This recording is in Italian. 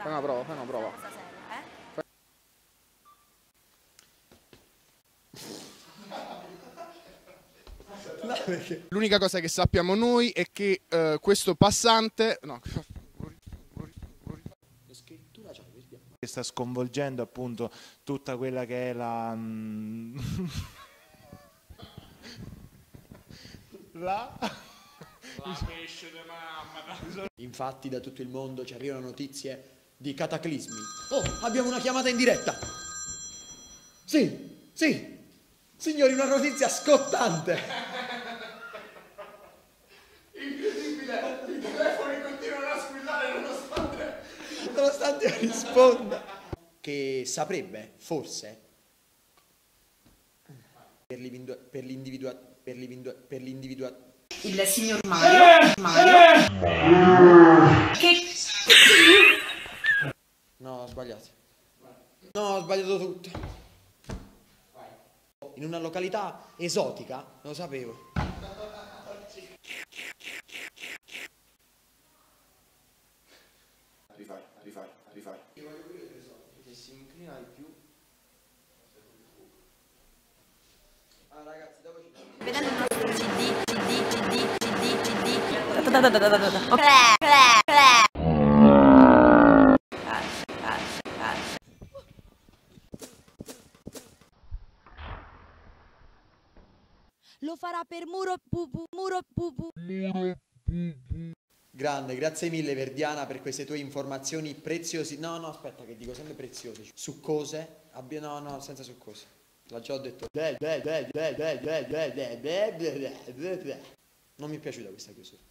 Fai una prova, fai una prova. Cosa seria, L'unica cosa che sappiamo noi è che questo passante... No. Che sta sconvolgendo appunto tutta quella che è la... La pesce di mamma. Infatti da tutto il mondo ci arrivano notizie di cataclismi. Oh, abbiamo una chiamata in diretta. Sì, sì. Signori, una notizia scottante. Incredibile, i telefoni continuano a squillare nonostante io risponda. Che saprebbe, forse, per l'individuazione il signor Mario. Che... No, ho sbagliato. No, ho sbagliato tutto. In una località esotica, non lo sapevo. Rifai. Io voglio pure che so, che si inclina di più. Ah ragazzi, dopo ci... Vedendo il nostro CD. Lo farà per muro pupu. Grande, grazie mille Verdiana per queste tue informazioni preziosi. No, aspetta che dico sempre preziose. Succose. No, senza succose. L'ho già detto. Non mi è piaciuta questa chiusura.